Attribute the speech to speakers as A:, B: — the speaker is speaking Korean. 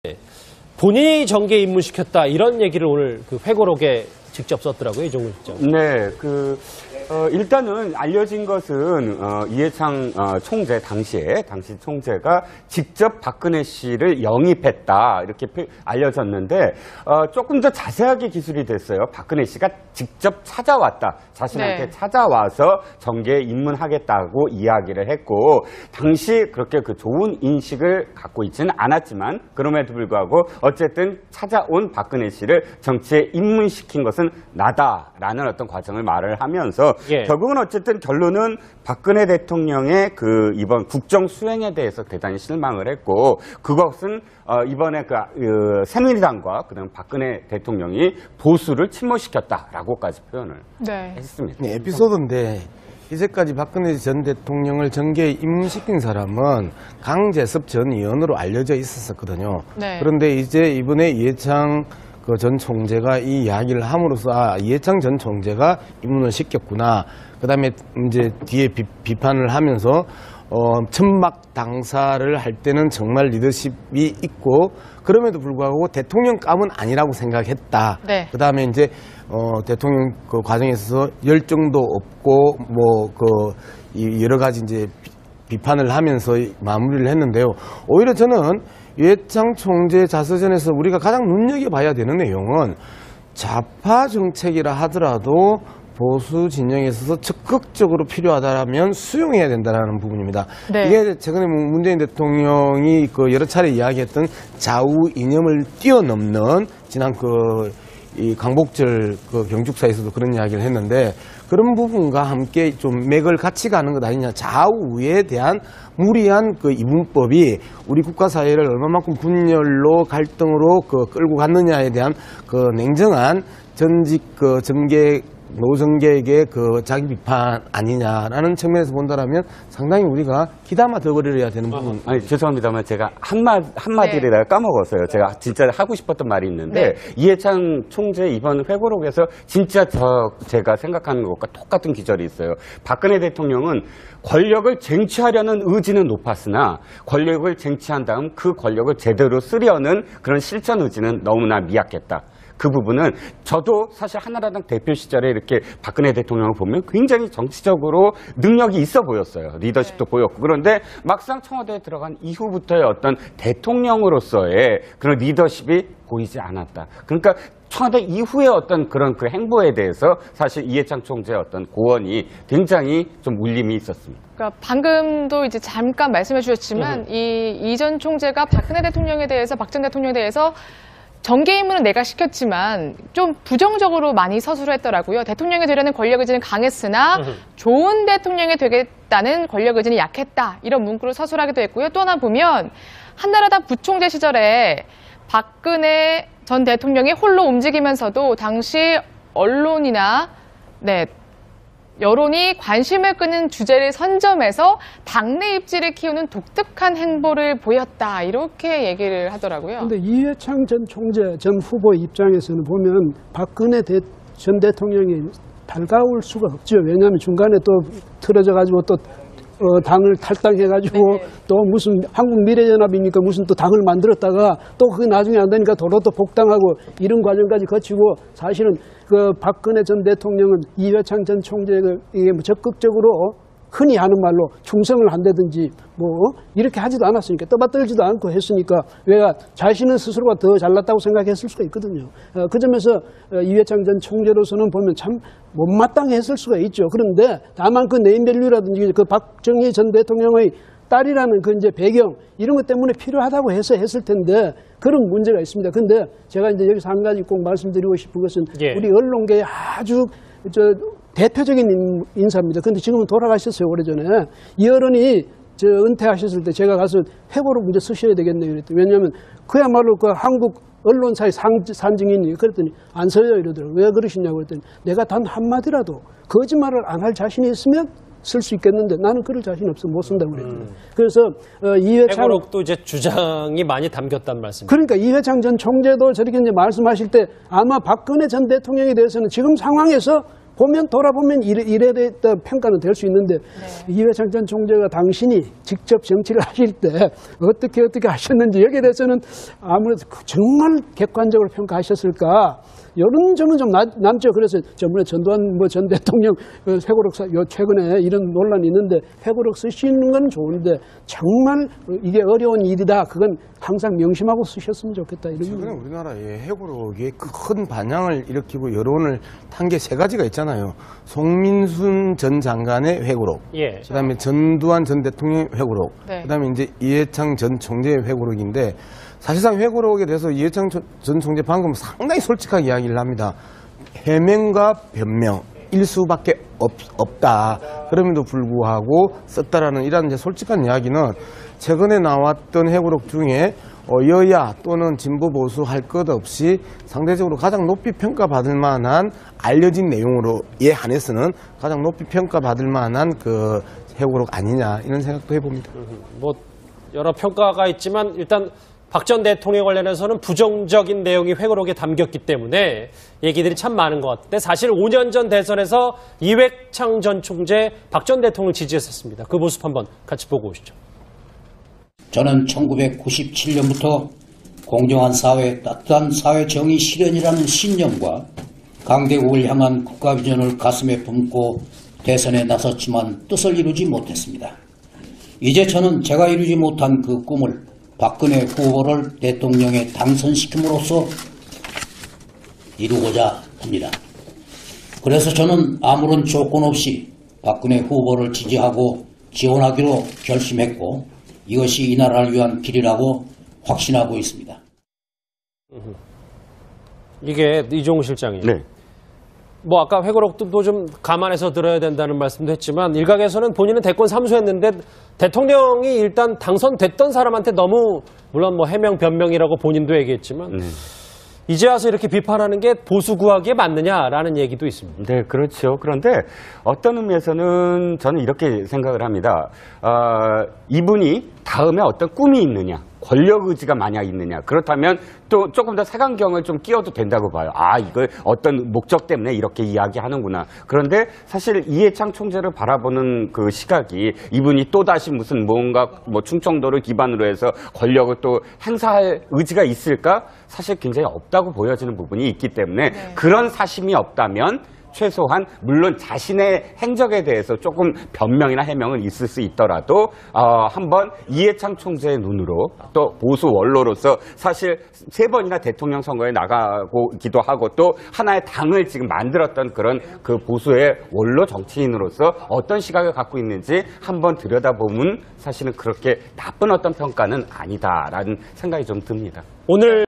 A: 본인이 정계에 입문시켰다 이런 얘기를 오늘 그 회고록에 직접 썼더라고요, 이종근 실장.
B: 네, 일단은 알려진 것은 이해창 총재 당시 총재가 직접 박근혜 씨를 영입했다 이렇게 알려졌는데 조금 더 자세하게 기술이 됐어요. 박근혜 씨가 직접 찾아왔다. 자신한테 찾아와서 정계에 입문하겠다고 이야기를 했고 당시 그렇게 그 좋은 인식을 갖고 있지는 않았지만 그럼에도 불구하고 어쨌든 찾아온 박근혜 씨를 정치에 입문시킨 것은 나다라는 어떤 과정을 말을 하면서 결국은 어쨌든 결론은 박근혜 대통령의 그 이번 국정 수행에 대해서 대단히 실망을 했고 그것은 이번에 새누리당과 그다음 박근혜 대통령이 보수를 침몰시켰다라고까지 표현을 했습니다.
C: 네, 에피소드인데 이제까지 박근혜 전 대통령을 정계에 입문시킨 사람은 강재섭 전 의원으로 알려져 있었거든요. 그런데 이제 이번에 이해창 전 총재가 이 이야기를 함으로써 이해창 전 총재가 입문을 시켰구나. 그다음에 이제 뒤에 비판을 하면서 천막 당사를 할 때는 정말 리더십이 있고 그럼에도 불구하고 대통령감은 아니라고 생각했다. 그다음에 이제 대통령 그 과정에 있어서 열정도 없고 여러 가지 이제 비판을 하면서 마무리를 했는데요. 오히려 저는 이해창 총재 자서전에서 우리가 가장 눈여겨봐야 되는 내용은 좌파 정책이라 하더라도 보수 진영에 있어서 적극적으로 필요하다면 수용해야 된다는 부분입니다. 이게 최근에 문재인 대통령이 여러 차례 이야기했던 좌우 이념을 뛰어넘는 지난 이 광복절 경축사에서도 그런 이야기를 했는데 그런 부분과 함께 좀 맥을 같이 가는 것 아니냐. 좌우에 대한 무리한 이분법이 우리 국가 사회를 얼마만큼 분열로 갈등으로 끌고 갔느냐에 대한 냉정한 전직 정계 노정계에게 자기 비판 아니냐라는 측면에서 본다라면 상당히 우리가 귀담아 덜거려야 되는 부분.
B: 아니, 죄송합니다만 제가 한마디를 내가 까먹었어요. 제가 진짜 하고 싶었던 말이 있는데 이해창 총재 이번 회고록에서 진짜 제가 생각하는 것과 똑같은 기절이 있어요. 박근혜 대통령은 권력을 쟁취하려는 의지는 높았으나 권력을 쟁취한 다음 그 권력을 제대로 쓰려는 그런 실천 의지는 너무나 미약했다. 그 부분은 저도 사실 한나라당 대표 시절에 이렇게 박근혜 대통령을 보면 굉장히 정치적으로 능력이 있어 보였어요. 리더십도 보였고. 그런데 막상 청와대에 들어간 이후부터의 어떤 대통령으로서의 그런 리더십이 보이지 않았다. 그러니까 청와대 이후의 어떤 그런 그 행보에 대해서 사실 이해창 총재의 어떤 고언이 굉장히 좀 울림이 있었습니다.
D: 그러니까 방금도 이제 잠깐 말씀해 주셨지만 이 전 총재가 박근혜 대통령에 대해서 박 전 대통령에 대해서 정계 입문은 내가 시켰지만 좀 부정적으로 많이 서술을 했더라고요. 대통령이 되려는 권력 의지는 강했으나 좋은 대통령이 되겠다는 권력 의지는 약했다. 이런 문구를 서술하기도 했고요. 또 하나 보면 한나라당 부총재 시절에 박근혜 전 대통령이 홀로 움직이면서도 당시 언론이나 여론이 관심을 끄는 주제를 선점해서 당내 입지를 키우는 독특한 행보를 보였다. 이렇게 얘기를 하더라고요.
E: 그런데 이해창 전 총재 전 후보 입장에서는 보면 박근혜 전 대통령이 달가울 수가 없죠. 왜냐하면 중간에 또 틀어져가지고 또 당을 탈당해가지고 또 무슨 한국미래연합이니까 무슨 또 당을 만들었다가 또 그게 나중에 안 되니까 도로 또 복당하고 이런 과정까지 거치고 사실은 박근혜 전 대통령은 이해창 전 총재에게 적극적으로 흔히 하는 말로 충성을 한다든지 이렇게 하지도 않았으니까 떠받들지도 않고 했으니까 왜가 자신은 스스로가 더 잘났다고 생각했을 수가 있거든요. 그 점에서 이해창 전 총재로서는 보면 참 못마땅했을 수가 있죠. 그런데 다만 그 네임밸류라든지 박정희 전 대통령의 딸이라는 이제 배경 이런 것 때문에 필요하다고 해서 했을 텐데 그런 문제가 있습니다. 근데 제가 이제 여기서 한 가지 꼭 말씀드리고 싶은 것은 우리 언론계의 아주 대표적인 인사입니다. 근데 지금은 돌아가셨어요, 오래전에. 이 어른이 은퇴하셨을 때 제가 가서 회고록 이제 쓰셔야 되겠네요. 그랬더니 왜냐하면 그야말로 한국 언론사의 산증인이 그랬더니 안 써요 이러더라고요. 왜 그러시냐고 그랬더니 내가 단 한마디라도 거짓말을 안 할 자신이 있으면 쓸 수 있겠는데 나는 그럴 자신 없어 못 쓴다고 그랬거든요. 그래서 이회창
A: 회고록도 이제 주장이 많이 담겼단 말씀이죠.
E: 그러니까 이회창 전 총재도 저렇게 이제 말씀하실 때 아마 박근혜 전 대통령에 대해서는 지금 상황에서 보면 돌아보면 이래 됐다 평가는 될 수 있는데 이회창 전 총재가 당신이 직접 정치를 하실 때 어떻게 하셨는지 여기에 대해서는 아무래도 정말 객관적으로 평가하셨을까 이런 점은 좀 남죠. 그래서 저번에 전두환 전 대통령 회고록 최근에 이런 논란이 있는데 회고록 쓰시는 건 좋은데 정말 이게 어려운 일이다. 그건 항상 명심하고 쓰셨으면 좋겠다. 이런
C: 최근에 우리나라의 회고록이 큰 반향을 일으키고 여론을 탄 게 세 가지가 있잖아요. 송민순 전 장관의 회고록,
A: 예.
C: 그다음에 전두환 전 대통령의 회고록,
D: 네.
C: 그다음에 이제 이해창 전 총재의 회고록인데 사실상 회고록에 대해서 이해창 전 총재 방금 상당히 솔직하게 이야기를 합니다. 해명과 변명 일수밖에 없다. 그럼에도 불구하고 썼다라는 이런 이제 솔직한 이야기는 최근에 나왔던 회고록 중에 여야 또는 진보 보수 할 것 없이 상대적으로 가장 높이 평가받을 만한 알려진 내용으로 에 한해서는 가장 높이 평가받을 만한 그 회고록 아니냐 이런 생각도 해봅니다.
A: 뭐 여러 평가가 있지만 일단 박 전 대통령 관련해서는 부정적인 내용이 회고록에 담겼기 때문에 얘기들이 참 많은 것 같은데 사실 5년 전 대선에서 이회창 전 총재 박 전 대통령 지지했었습니다. 그 모습 한번 같이 보고 오시죠.
F: 저는 1997년부터 공정한 사회, 따뜻한 사회 정의 실현이라는 신념과 강대국을 향한 국가 비전을 가슴에 품고 대선에 나섰지만 뜻을 이루지 못했습니다. 이제 저는 제가 이루지 못한 그 꿈을 박근혜 후보를 대통령에 당선시킴으로써 이루고자 합니다. 그래서 저는 아무런 조건 없이 박근혜 후보를 지지하고 지원하기로 결심했고 이것이 이 나라를 위한 길이라고 확신하고 있습니다.
A: 이게 이종우 실장님.
B: 네.
A: 뭐 아까 회고록도 좀 감안해서 들어야 된다는 말씀도 했지만 일각에서는 본인은 대권 삼수했는데 대통령이 일단 당선됐던 사람한테 너무 물론 뭐 해명 변명이라고 본인도 얘기했지만 이제 와서 이렇게 비판하는 게 보수 구하기에 맞느냐라는 얘기도 있습니다.
B: 네, 그렇죠. 그런데 어떤 의미에서는 저는 이렇게 생각을 합니다. 이분이 다음에 어떤 꿈이 있느냐, 권력 의지가 만약 있느냐, 그렇다면 또 조금 더 색안경을 좀 끼워도 된다고 봐요. 아, 이걸 어떤 목적 때문에 이렇게 이야기하는구나. 그런데 사실 이해창 총재를 바라보는 그 시각이 이분이 또다시 무슨 뭔가 뭐 충청도를 기반으로 해서 권력을 또 행사할 의지가 있을까? 사실 굉장히 없다고 보여지는 부분이 있기 때문에 그런 사심이 없다면 최소한 물론 자신의 행적에 대해서 조금 변명이나 해명은 있을 수 있더라도 한번 이해창 총재의 눈으로 또 보수 원로로서 사실 3번이나 대통령 선거에 나가고기도 하고 또 하나의 당을 지금 만들었던 그런 그 보수의 원로 정치인으로서 어떤 시각을 갖고 있는지 한번 들여다보면 사실은 그렇게 나쁜 어떤 평가는 아니다라는 생각이 좀 듭니다.
A: 오늘